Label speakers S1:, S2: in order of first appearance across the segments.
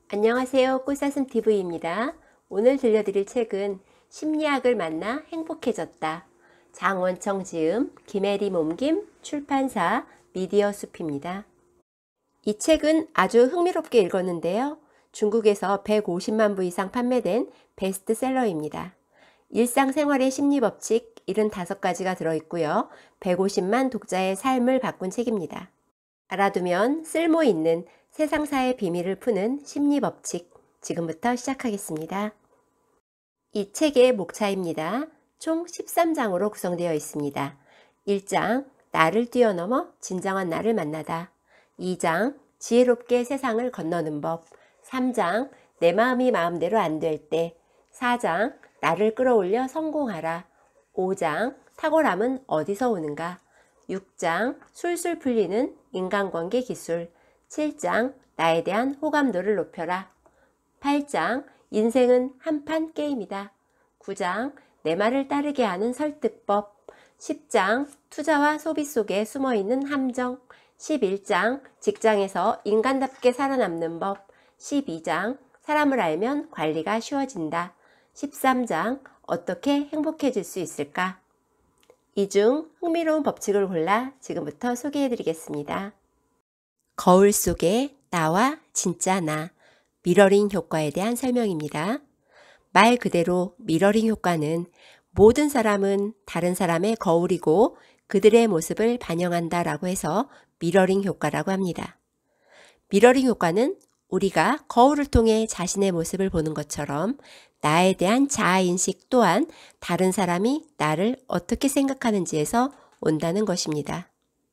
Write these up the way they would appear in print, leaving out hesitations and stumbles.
S1: 안녕하세요. 꽃사슴TV입니다. 오늘 들려드릴 책은 심리학을 만나 행복해졌다. 장원청 지음, 김혜리 몸김, 출판사 미디어숲입니다. 이 책은 아주 흥미롭게 읽었는데요. 중국에서 150만 부 이상 판매된 베스트셀러입니다. 일상생활의 심리법칙 75가지가 들어있고요. 150만 독자의 삶을 바꾼 책입니다. 알아두면 쓸모있는 세상사의 비밀을 푸는 심리법칙, 지금부터 시작하겠습니다. 이 책의 목차입니다. 총 13장으로 구성되어 있습니다. 1장, 나를 뛰어넘어 진정한 나를 만나다. 2장, 지혜롭게 세상을 건너는 법. 3장, 내 마음이 마음대로 안 될 때. 4장, 나를 끌어올려 성공하라. 5장, 탁월함은 어디서 오는가. 6장, 술술 풀리는 인간관계 기술. 7장, 나에 대한 호감도를 높여라. 8장, 인생은 한판 게임이다. 9장, 내 말을 따르게 하는 설득법. 10장, 투자와 소비 속에 숨어있는 함정. 11장, 직장에서 인간답게 살아남는 법. 12장, 사람을 알면 관리가 쉬워진다. 13장, 어떻게 행복해질 수 있을까? 이 중 흥미로운 법칙을 골라 지금부터 소개해 드리겠습니다. 거울 속의 나와 진짜 나, 미러링 효과에 대한 설명입니다. 말 그대로 미러링 효과는 모든 사람은 다른 사람의 거울이고 그들의 모습을 반영한다 라고 해서 미러링 효과라고 합니다. 미러링 효과는 우리가 거울을 통해 자신의 모습을 보는 것처럼 나에 대한 자아인식 또한 다른 사람이 나를 어떻게 생각하는지에서 온다는 것입니다.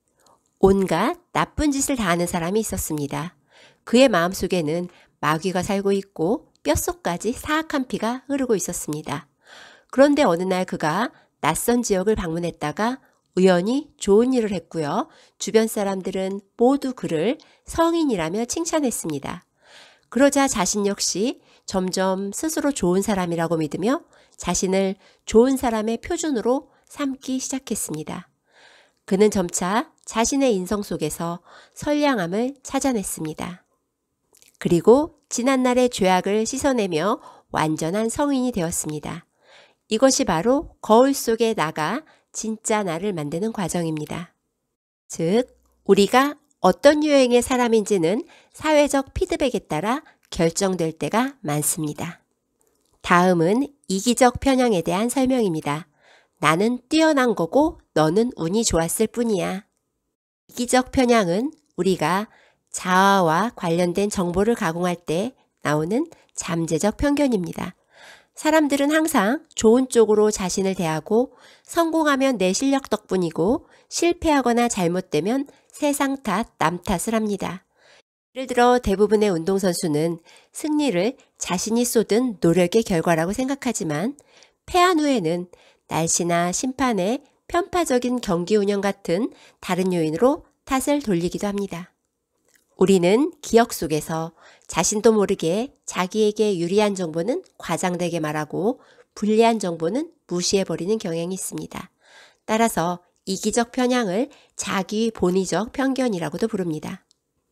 S1: 온갖 나쁜 짓을 다하는 사람이 있었습니다. 그의 마음속에는 마귀가 살고 있고 뼛속까지 사악한 피가 흐르고 있었습니다. 그런데 어느 날 그가 낯선 지역을 방문했다가 우연히 좋은 일을 했고요. 주변 사람들은 모두 그를 성인이라며 칭찬했습니다. 그러자 자신 역시 점점 스스로 좋은 사람이라고 믿으며 자신을 좋은 사람의 표준으로 삼기 시작했습니다. 그는 점차 자신의 인성 속에서 선량함을 찾아냈습니다. 그리고 지난날의 죄악을 씻어내며 완전한 성인이 되었습니다. 이것이 바로 거울 속에 나가 진짜 나를 만드는 과정입니다. 즉, 우리가 어떤 유형의 사람인지는 사회적 피드백에 따라 결정될 때가 많습니다. 다음은 이기적 편향에 대한 설명입니다. 나는 뛰어난 거고 너는 운이 좋았을 뿐이야. 이기적 편향은 우리가 자아와 관련된 정보를 가공할 때 나오는 잠재적 편견입니다. 사람들은 항상 좋은 쪽으로 자신을 대하고 성공하면 내 실력 덕분이고 실패하거나 잘못되면 세상 탓, 남 탓을 합니다. 예를 들어 대부분의 운동선수는 승리를 자신이 쏟은 노력의 결과라고 생각하지만 패한 후에는 날씨나 심판의 편파적인 경기 운영 같은 다른 요인으로 탓을 돌리기도 합니다. 우리는 기억 속에서 자신도 모르게 자기에게 유리한 정보는 과장되게 말하고 불리한 정보는 무시해버리는 경향이 있습니다. 따라서 이기적 편향을 자기 본의적 편견이라고도 부릅니다.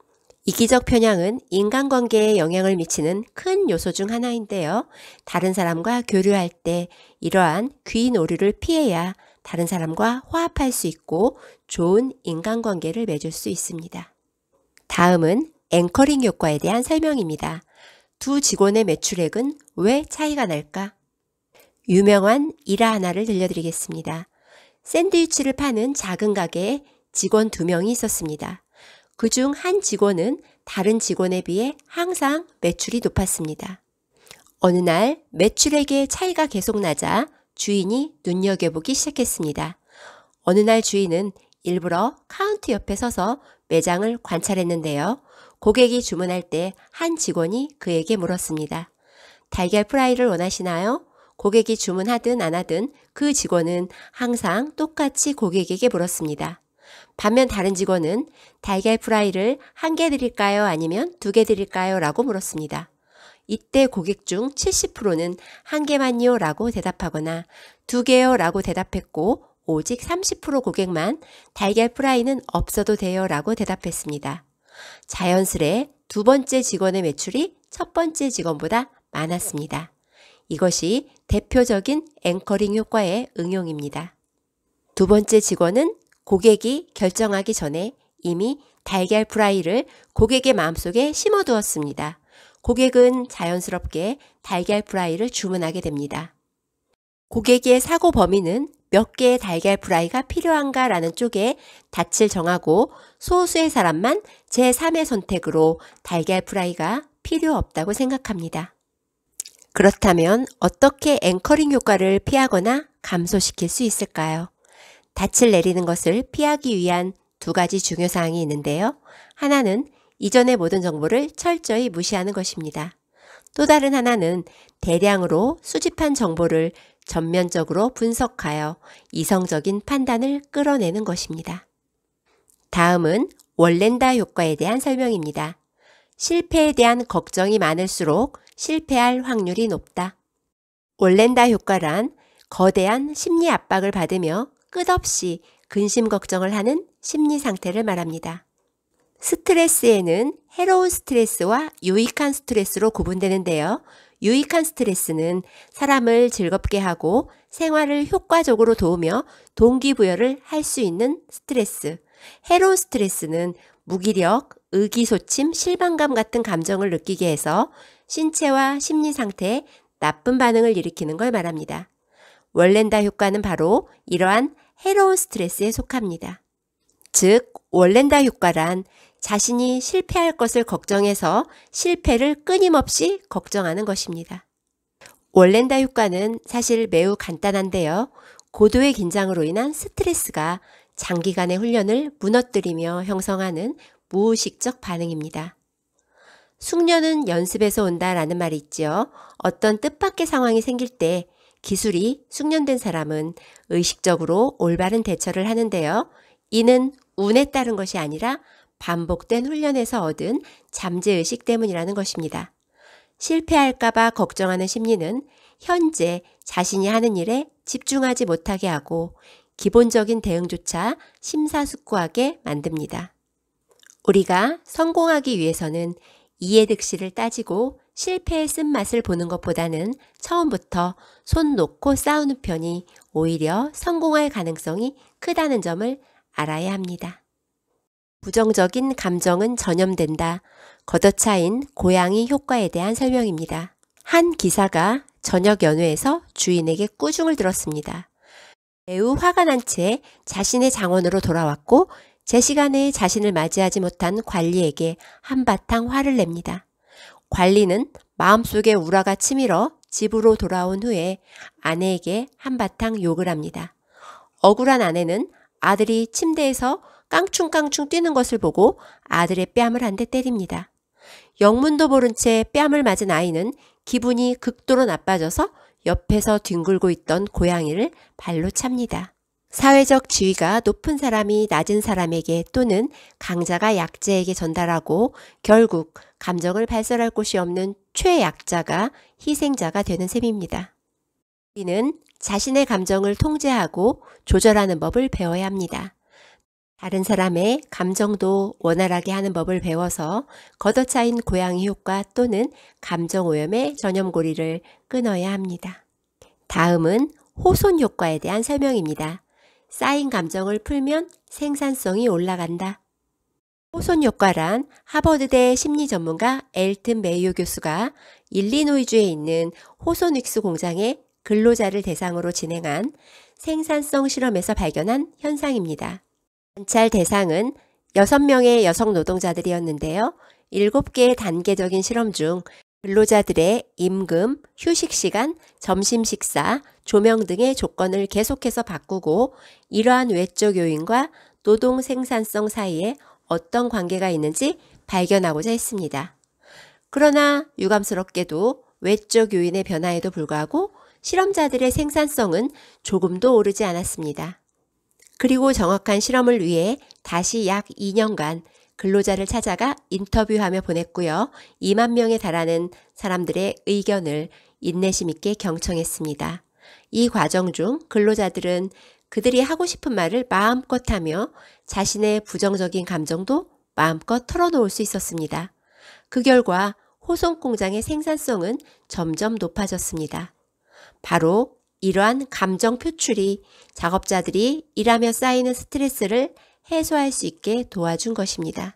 S1: 이기적 편향은 인간관계에 영향을 미치는 큰 요소 중 하나인데요. 다른 사람과 교류할 때 이러한 귀인 오류를 피해야 다른 사람과 화합할 수 있고 좋은 인간관계를 맺을 수 있습니다. 다음은 앵커링 효과에 대한 설명입니다. 두 직원의 매출액은 왜 차이가 날까? 유명한 일화 하나를 들려드리겠습니다. 샌드위치를 파는 작은 가게에 직원 2명이 있었습니다. 그중 한 직원은 다른 직원에 비해 항상 매출이 높았습니다. 어느 날 매출액의 차이가 계속 나자 주인이 눈여겨보기 시작했습니다. 어느 날 주인은 일부러 카운트 옆에 서서 매장을 관찰했는데요. 고객이 주문할 때 한 직원이 그에게 물었습니다. 달걀 프라이를 원하시나요? 고객이 주문하든 안 하든 그 직원은 항상 똑같이 고객에게 물었습니다. 반면 다른 직원은 달걀 프라이를 1개 드릴까요? 아니면 2개 드릴까요? 라고 물었습니다. 이때 고객 중 70%는 1개만요 라고 대답하거나 2개요 라고 대답했고 오직 30% 고객만 달걀 프라이는 없어도 돼요 라고 대답했습니다. 자연스레 두 번째 직원의 매출이 첫 번째 직원보다 많았습니다. 이것이 대표적인 앵커링 효과의 응용입니다. 두 번째 직원은 고객이 결정하기 전에 이미 달걀 프라이를 고객의 마음속에 심어두었습니다. 고객은 자연스럽게 달걀 프라이를 주문하게 됩니다. 고객의 사고 범위는 몇 개의 달걀 프라이가 필요한가 라는 쪽에 닻을 정하고 소수의 사람만 제3의 선택으로 달걀 프라이가 필요 없다고 생각합니다. 그렇다면 어떻게 앵커링 효과를 피하거나 감소시킬 수 있을까요? 닻을 내리는 것을 피하기 위한 두 가지 중요사항이 있는데요. 하나는 이전의 모든 정보를 철저히 무시하는 것입니다. 또 다른 하나는 대량으로 수집한 정보를 전면적으로 분석하여 이성적인 판단을 끌어내는 것입니다. 다음은 월렌다 효과에 대한 설명입니다. 실패에 대한 걱정이 많을수록 실패할 확률이 높다. 월렌다 효과란 거대한 심리 압박을 받으며 끝없이 근심 걱정을 하는 심리 상태를 말합니다. 스트레스에는 해로운 스트레스와 유익한 스트레스로 구분되는데요. 유익한 스트레스는 사람을 즐겁게 하고 생활을 효과적으로 도우며 동기부여를 할 수 있는 스트레스. 해로운 스트레스는 무기력, 의기소침, 실망감 같은 감정을 느끼게 해서 신체와 심리 상태에 나쁜 반응을 일으키는 걸 말합니다. 월렌다 효과는 바로 이러한 해로운 스트레스에 속합니다. 즉, 월렌다 효과란 자신이 실패할 것을 걱정해서 실패를 끊임없이 걱정하는 것입니다. 월렌다 효과는 사실 매우 간단한데요. 고도의 긴장으로 인한 스트레스가 장기간의 훈련을 무너뜨리며 형성하는 무의식적 반응입니다. 숙련은 연습에서 온다라는 말이 있죠. 어떤 뜻밖의 상황이 생길 때 기술이 숙련된 사람은 의식적으로 올바른 대처를 하는데요. 이는 운에 따른 것이 아니라 반복된 훈련에서 얻은 잠재의식 때문이라는 것입니다. 실패할까봐 걱정하는 심리는 현재 자신이 하는 일에 집중하지 못하게 하고 기본적인 대응조차 심사숙고하게 만듭니다. 우리가 성공하기 위해서는 이해득실을 따지고 실패의 쓴맛을 보는 것보다는 처음부터 손 놓고 싸우는 편이 오히려 성공할 가능성이 크다는 점을 알아야 합니다. 부정적인 감정은 전염된다. 걷어차인 고양이 효과에 대한 설명입니다. 한 기사가 저녁 연회에서 주인에게 꾸중을 들었습니다. 매우 화가 난 채 자신의 장원으로 돌아왔고 제 시간에 자신을 맞이하지 못한 관리에게 한바탕 화를 냅니다. 관리는 마음속에 우라가 치밀어 집으로 돌아온 후에 아내에게 한바탕 욕을 합니다. 억울한 아내는 아들이 침대에서 깡충깡충 뛰는 것을 보고 아들의 뺨을 한 대 때립니다. 영문도 모른 채 뺨을 맞은 아이는 기분이 극도로 나빠져서 옆에서 뒹굴고 있던 고양이를 발로 찹니다. 사회적 지위가 높은 사람이 낮은 사람에게 또는 강자가 약자에게 전달하고 결국 감정을 발설할 곳이 없는 최약자가 희생자가 되는 셈입니다. 우리는 자신의 감정을 통제하고 조절하는 법을 배워야 합니다. 다른 사람의 감정도 원활하게 하는 법을 배워서 걷어차인 고양이 효과 또는 감정오염의 전염고리를 끊어야 합니다. 다음은 호손 효과에 대한 설명입니다. 쌓인 감정을 풀면 생산성이 올라간다. 호손 효과란 하버드대 심리 전문가 엘튼 메이오 교수가 일리노이주에 있는 호손윅스 공장의 근로자를 대상으로 진행한 생산성 실험에서 발견한 현상입니다. 관찰 대상은 6명의 여성 노동자들이었는데요. 7개의 단계적인 실험 중 근로자들의 임금, 휴식시간, 점심식사, 조명 등의 조건을 계속해서 바꾸고 이러한 외적 요인과 노동 생산성 사이에 어떤 관계가 있는지 발견하고자 했습니다. 그러나 유감스럽게도 외적 요인의 변화에도 불구하고 실험자들의 생산성은 조금도 오르지 않았습니다. 그리고 정확한 실험을 위해 다시 약 2년간 근로자를 찾아가 인터뷰하며 보냈고요. 2만 명에 달하는 사람들의 의견을 인내심 있게 경청했습니다. 이 과정 중 근로자들은 그들이 하고 싶은 말을 마음껏 하며 자신의 부정적인 감정도 마음껏 털어놓을 수 있었습니다. 그 결과 호송 공장의 생산성은 점점 높아졌습니다. 바로 이러한 감정 표출이 작업자들이 일하며 쌓이는 스트레스를 해소할 수 있게 도와준 것입니다.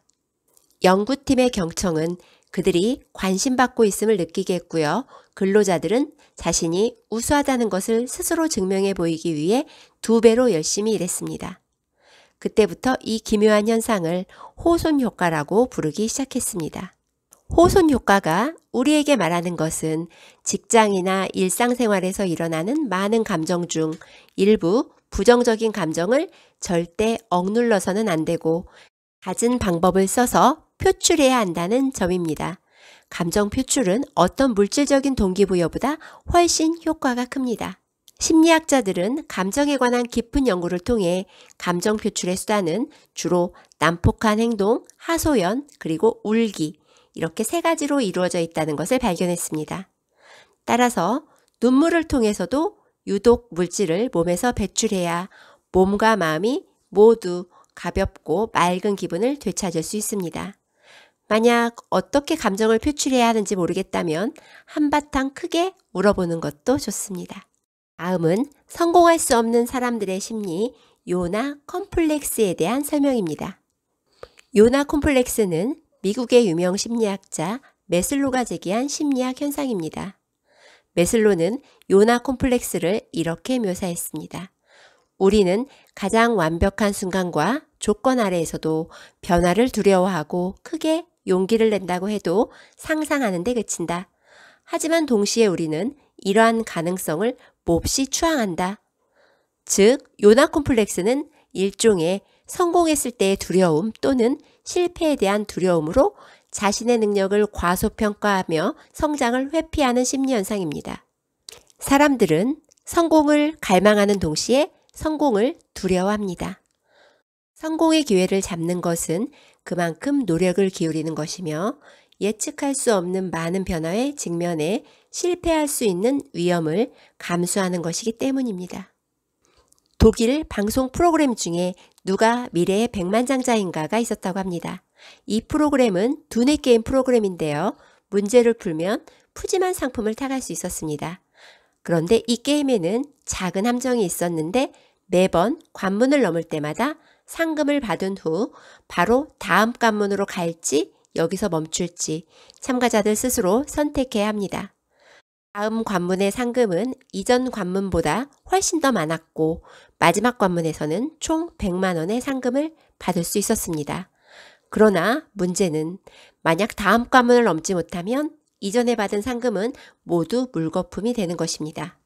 S1: 연구팀의 경청은 그들이 관심받고 있음을 느끼게 했고요. 근로자들은 자신이 우수하다는 것을 스스로 증명해 보이기 위해 2배로 열심히 일했습니다. 그때부터 이 기묘한 현상을 호손 효과라고 부르기 시작했습니다. 호손 효과가 우리에게 말하는 것은 직장이나 일상생활에서 일어나는 많은 감정 중 일부 부정적인 감정을 절대 억눌러서는 안 되고 갖은 방법을 써서 표출해야 한다는 점입니다. 감정 표출은 어떤 물질적인 동기부여보다 훨씬 효과가 큽니다. 심리학자들은 감정에 관한 깊은 연구를 통해 감정 표출의 수단은 주로 난폭한 행동, 하소연, 그리고 울기 이렇게 3가지로 이루어져 있다는 것을 발견했습니다. 따라서 눈물을 통해서도 유독 물질을 몸에서 배출해야 몸과 마음이 모두 가볍고 맑은 기분을 되찾을 수 있습니다. 만약 어떻게 감정을 표출해야 하는지 모르겠다면 한바탕 크게 울어보는 것도 좋습니다. 다음은 성공할 수 없는 사람들의 심리, 요나 컴플렉스에 대한 설명입니다. 요나 컴플렉스는 미국의 유명 심리학자 메슬로가 제기한 심리학 현상입니다. 메슬로는 요나 콤플렉스를 이렇게 묘사했습니다. 우리는 가장 완벽한 순간과 조건 아래에서도 변화를 두려워하고 크게 용기를 낸다고 해도 상상하는 데 그친다. 하지만 동시에 우리는 이러한 가능성을 몹시 추앙한다. 즉, 요나 콤플렉스는 일종의 성공했을 때의 두려움 또는 실패에 대한 두려움으로 자신의 능력을 과소평가하며 성장을 회피하는 심리현상입니다. 사람들은 성공을 갈망하는 동시에 성공을 두려워합니다. 성공의 기회를 잡는 것은 그만큼 노력을 기울이는 것이며 예측할 수 없는 많은 변화에 직면해 실패할 수 있는 위험을 감수하는 것이기 때문입니다. 독일 방송 프로그램 중에 누가 미래의 백만장자인가가 있었다고 합니다. 이 프로그램은 두뇌 게임 프로그램인데요. 문제를 풀면 푸짐한 상품을 타갈 수 있었습니다. 그런데 이 게임에는 작은 함정이 있었는데 매번 관문을 넘을 때마다 상금을 받은 후 바로 다음 관문으로 갈지 여기서 멈출지 참가자들 스스로 선택해야 합니다. 다음 관문의 상금은 이전 관문보다 훨씬 더 많았고 마지막 관문에서는 총 100만 원의 상금을 받을 수 있었습니다. 그러나 문제는 만약 다음 관문을 넘지 못하면 이전에 받은 상금은 모두 물거품이 되는 것입니다.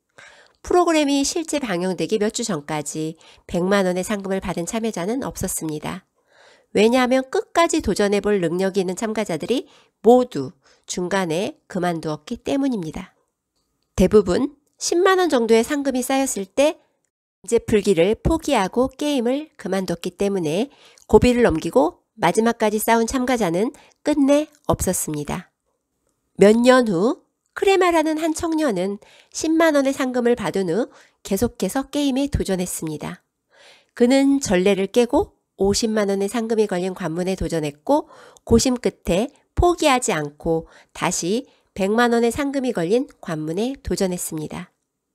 S1: 프로그램이 실제 방영되기 몇 주 전까지 100만 원의 상금을 받은 참여자는 없었습니다. 왜냐하면 끝까지 도전해볼 능력이 있는 참가자들이 모두 중간에 그만두었기 때문입니다. 대부분 10만 원 정도의 상금이 쌓였을 때 문제 풀기를 포기하고 게임을 그만뒀기 때문에 고비를 넘기고 마지막까지 싸운 참가자는 끝내 없었습니다. 몇 년 후 크레마라는 한 청년은 10만 원의 상금을 받은 후 계속해서 게임에 도전했습니다. 그는 전례를 깨고 50만 원의 상금이 걸린 관문에 도전했고 고심 끝에 포기하지 않고 다시 100만 원의 상금이 걸린 관문에 도전했습니다.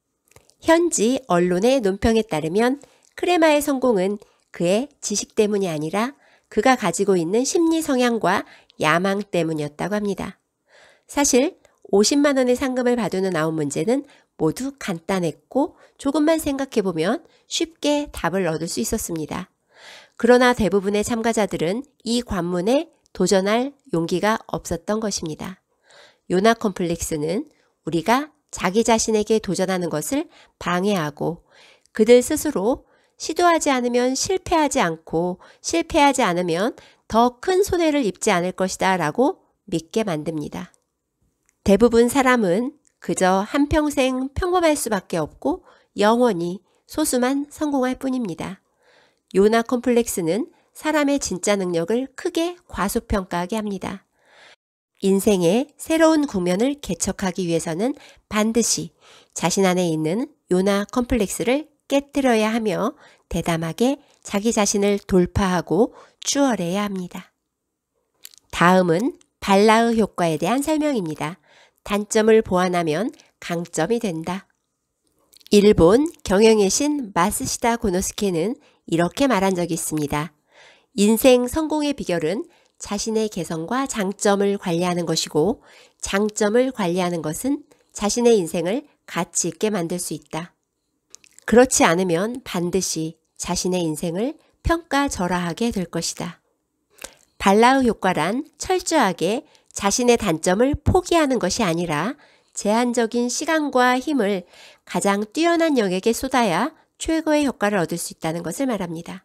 S1: 현지 언론의 논평에 따르면 크레마의 성공은 그의 지식 때문이 아니라 그가 가지고 있는 심리 성향과 야망 때문이었다고 합니다. 사실 50만 원의 상금을 받은 후 나온 문제는 모두 간단했고 조금만 생각해보면 쉽게 답을 얻을 수 있었습니다. 그러나 대부분의 참가자들은 이 관문에 도전할 용기가 없었던 것입니다. 요나 컴플렉스는 우리가 자기 자신에게 도전하는 것을 방해하고 그들 스스로 시도하지 않으면 실패하지 않고 실패하지 않으면 더 큰 손해를 입지 않을 것이다 라고 믿게 만듭니다. 대부분 사람은 그저 한평생 평범할 수밖에 없고 영원히 소수만 성공할 뿐입니다. 요나 컴플렉스는 사람의 진짜 능력을 크게 과소평가하게 합니다. 인생의 새로운 국면을 개척하기 위해서는 반드시 자신 안에 있는 요나 컴플렉스를 깨뜨려야 하며 대담하게 자기 자신을 돌파하고 추월해야 합니다. 다음은 발라흐 효과에 대한 설명입니다. 단점을 보완하면 강점이 된다. 일본 경영의 신 마쓰시다 고노스케는 이렇게 말한 적이 있습니다. 인생 성공의 비결은 자신의 개성과 장점을 관리하는 것이고 장점을 관리하는 것은 자신의 인생을 가치 있게 만들 수 있다. 그렇지 않으면 반드시 자신의 인생을 평가절하하게 될 것이다. 발라흐 효과란 철저하게 자신의 단점을 포기하는 것이 아니라 제한적인 시간과 힘을 가장 뛰어난 영역에 쏟아야 최고의 효과를 얻을 수 있다는 것을 말합니다.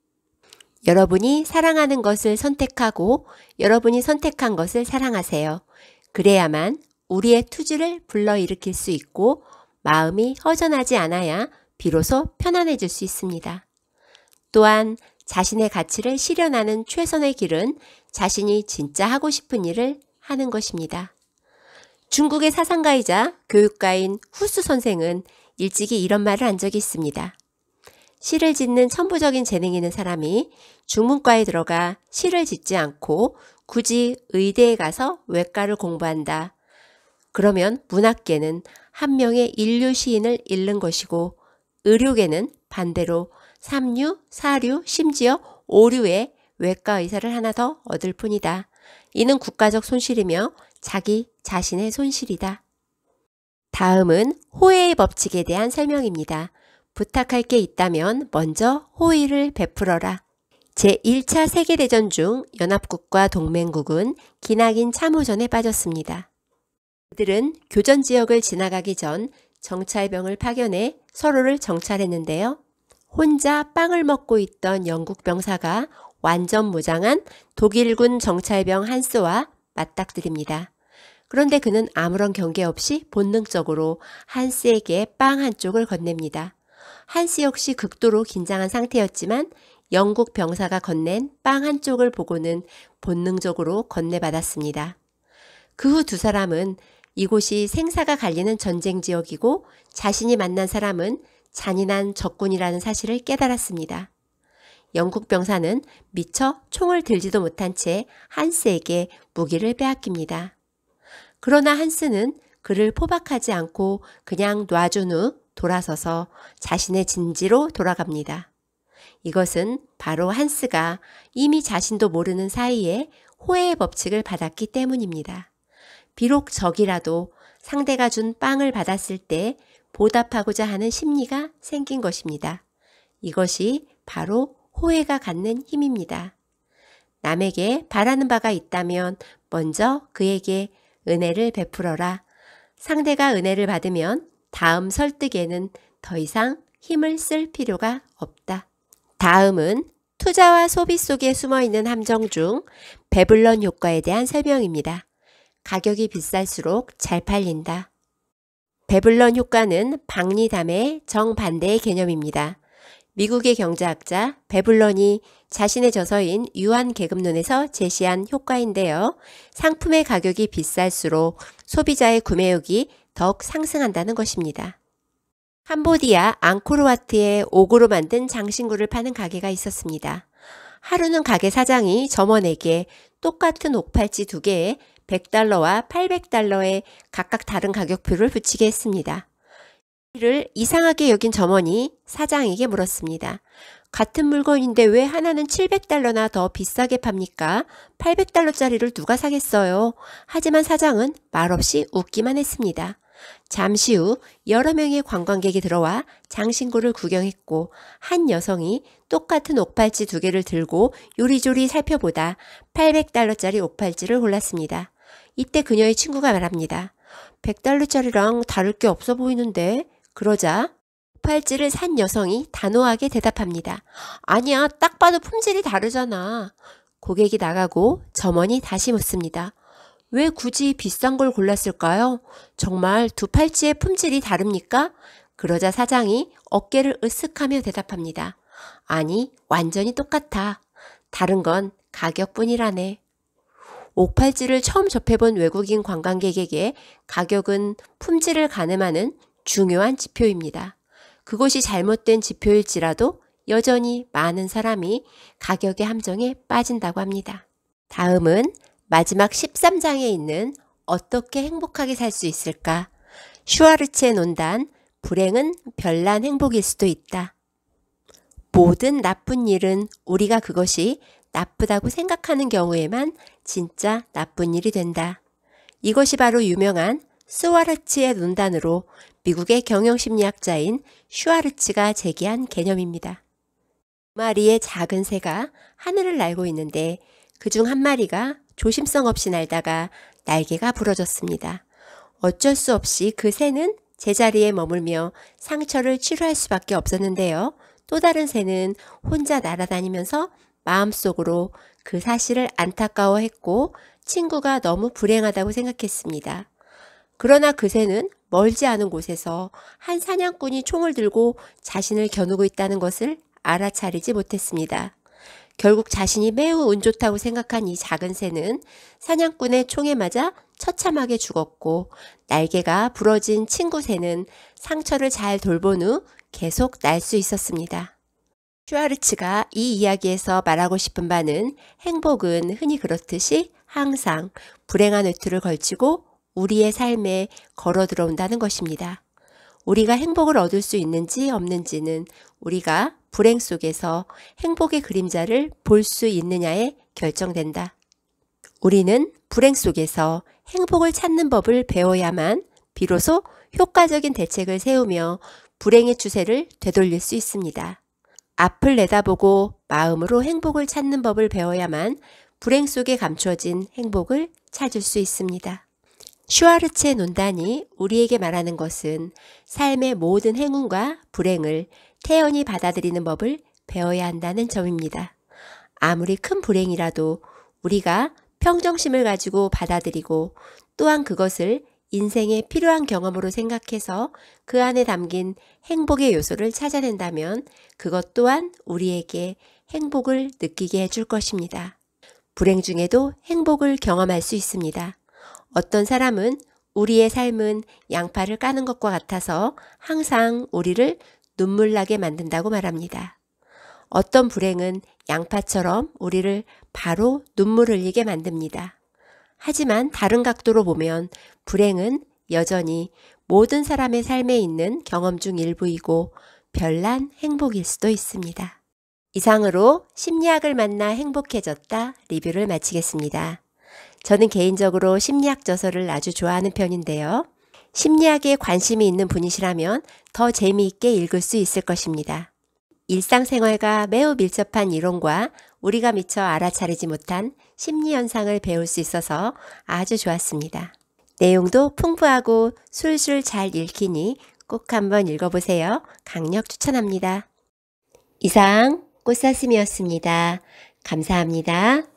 S1: 여러분이 사랑하는 것을 선택하고 여러분이 선택한 것을 사랑하세요. 그래야만 우리의 투지를 불러일으킬 수 있고 마음이 허전하지 않아야 비로소 편안해질 수 있습니다. 또한 자신의 가치를 실현하는 최선의 길은 자신이 진짜 하고 싶은 일을 하는 것입니다. 중국의 사상가이자 교육가인 후수 선생은 일찍이 이런 말을 한 적이 있습니다. 시를 짓는 천부적인 재능이 있는 사람이 중문과에 들어가 시를 짓지 않고 굳이 의대에 가서 외과를 공부한다. 그러면 문학계는 한 명의 인류 시인을 잃는 것이고 의료계는 반대로 3류, 4류, 심지어 5류의 외과 의사를 하나 더 얻을 뿐이다. 이는 국가적 손실이며 자기 자신의 손실이다. 다음은 호의의 법칙에 대한 설명입니다. 부탁할 게 있다면 먼저 호의를 베풀어라. 제1차 세계대전 중 연합국과 동맹국은 기나긴 참호전에 빠졌습니다. 그들은 교전 지역을 지나가기 전 정찰병을 파견해 서로를 정찰했는데요. 혼자 빵을 먹고 있던 영국 병사가 완전 무장한 독일군 정찰병 한스와 맞닥뜨립니다. 그런데 그는 아무런 경계 없이 본능적으로 한스에게 빵 한 쪽을 건넵니다. 한스 역시 극도로 긴장한 상태였지만 영국 병사가 건넨 빵 한 쪽을 보고는 본능적으로 건네받았습니다. 그 후 두 사람은 이곳이 생사가 갈리는 전쟁 지역이고 자신이 만난 사람은 잔인한 적군이라는 사실을 깨달았습니다. 영국 병사는 미처 총을 들지도 못한 채 한스에게 무기를 빼앗깁니다. 그러나 한스는 그를 포박하지 않고 그냥 놔준 후 돌아서서 자신의 진지로 돌아갑니다. 이것은 바로 한스가 이미 자신도 모르는 사이에 호의의 법칙을 받았기 때문입니다. 비록 적이라도 상대가 준 빵을 받았을 때 보답하고자 하는 심리가 생긴 것입니다. 이것이 바로 호의가 갖는 힘입니다. 남에게 바라는 바가 있다면 먼저 그에게 은혜를 베풀어라. 상대가 은혜를 받으면 다음 설득에는 더 이상 힘을 쓸 필요가 없다. 다음은 투자와 소비 속에 숨어있는 함정 중 배불런 효과에 대한 설명입니다. 가격이 비쌀수록 잘 팔린다. 배불런 효과는 박리담의 정반대의 개념입니다. 미국의 경제학자 배불런이 자신의 저서인 유한계급론에서 제시한 효과인데요. 상품의 가격이 비쌀수록 소비자의 구매욕이 더욱 상승한다는 것입니다. 캄보디아 앙코르와트에 옥으로 만든 장신구를 파는 가게가 있었습니다. 하루는 가게 사장이 점원에게 똑같은 옥팔찌 2개에 $100와 $800의 각각 다른 가격표를 붙이게 했습니다. 이를 이상하게 여긴 점원이 사장에게 물었습니다. 같은 물건인데 왜 하나는 $700나 더 비싸게 팝니까? $800짜리를 누가 사겠어요? 하지만 사장은 말없이 웃기만 했습니다. 잠시 후 여러 명의 관광객이 들어와 장신구를 구경했고 한 여성이 똑같은 옥팔찌 2개를 들고 요리조리 살펴보다 $800짜리 옥팔찌를 골랐습니다. 이때 그녀의 친구가 말합니다. $100짜리랑 다를 게 없어 보이는데? 그러자 옥팔찌를 산 여성이 단호하게 대답합니다. 아니야, 딱 봐도 품질이 다르잖아. 고객이 나가고 점원이 다시 묻습니다. 왜 굳이 비싼 걸 골랐을까요? 정말 두 팔찌의 품질이 다릅니까? 그러자 사장이 어깨를 으쓱하며 대답합니다. 아니, 완전히 똑같아. 다른 건 가격뿐이라네. 옥팔찌를 처음 접해본 외국인 관광객에게 가격은 품질을 가늠하는 중요한 지표입니다. 그것이 잘못된 지표일지라도 여전히 많은 사람이 가격의 함정에 빠진다고 합니다. 다음은 마지막 13장에 있는 어떻게 행복하게 살 수 있을까? 슈와르츠의 논단, 불행은 별난 행복일 수도 있다. 모든 나쁜 일은 우리가 그것이 나쁘다고 생각하는 경우에만 진짜 나쁜 일이 된다. 이것이 바로 유명한 스와르츠의 논단으로 미국의 경영심리학자인 슈와르츠가 제기한 개념입니다. 두 마리의 작은 새가 하늘을 날고 있는데 그중 한 마리가 조심성 없이 날다가 날개가 부러졌습니다. 어쩔 수 없이 그 새는 제자리에 머물며 상처를 치료할 수밖에 없었는데요. 또 다른 새는 혼자 날아다니면서 마음속으로 그 사실을 안타까워했고 친구가 너무 불행하다고 생각했습니다. 그러나 그 새는 멀지 않은 곳에서 한 사냥꾼이 총을 들고 자신을 겨누고 있다는 것을 알아차리지 못했습니다. 결국 자신이 매우 운 좋다고 생각한 이 작은 새는 사냥꾼의 총에 맞아 처참하게 죽었고 날개가 부러진 친구 새는 상처를 잘 돌본 후 계속 날 수 있었습니다. 슈와르츠가 이 이야기에서 말하고 싶은 바는 행복은 흔히 그렇듯이 항상 불행한 외투를 걸치고 우리의 삶에 걸어 들어온다는 것입니다. 우리가 행복을 얻을 수 있는지 없는지는 우리가 불행 속에서 행복의 그림자를 볼 수 있느냐에 결정된다. 우리는 불행 속에서 행복을 찾는 법을 배워야만 비로소 효과적인 대책을 세우며 불행의 추세를 되돌릴 수 있습니다. 앞을 내다보고 마음으로 행복을 찾는 법을 배워야만 불행 속에 감추어진 행복을 찾을 수 있습니다. 슈와르츠의 논단이 우리에게 말하는 것은 삶의 모든 행운과 불행을 태연히 받아들이는 법을 배워야 한다는 점입니다. 아무리 큰 불행이라도 우리가 평정심을 가지고 받아들이고 또한 그것을 인생에 필요한 경험으로 생각해서 그 안에 담긴 행복의 요소를 찾아낸다면 그것 또한 우리에게 행복을 느끼게 해줄 것입니다. 불행 중에도 행복을 경험할 수 있습니다. 어떤 사람은 우리의 삶은 양파를 까는 것과 같아서 항상 우리를 눈물 나게 만든다고 말합니다. 어떤 불행은 양파처럼 우리를 바로 눈물 흘리게 만듭니다. 하지만 다른 각도로 보면 불행은 여전히 모든 사람의 삶에 있는 경험 중 일부이고 별난 행복일 수도 있습니다. 이상으로 심리학을 만나 행복해졌다 리뷰를 마치겠습니다. 저는 개인적으로 심리학 저서를 아주 좋아하는 편인데요. 심리학에 관심이 있는 분이시라면 더 재미있게 읽을 수 있을 것입니다. 일상생활과 매우 밀접한 이론과 우리가 미처 알아차리지 못한 심리현상을 배울 수 있어서 아주 좋았습니다. 내용도 풍부하고 술술 잘 읽히니 꼭 한번 읽어보세요. 강력 추천합니다. 이상 꽃사슴이었습니다. 감사합니다.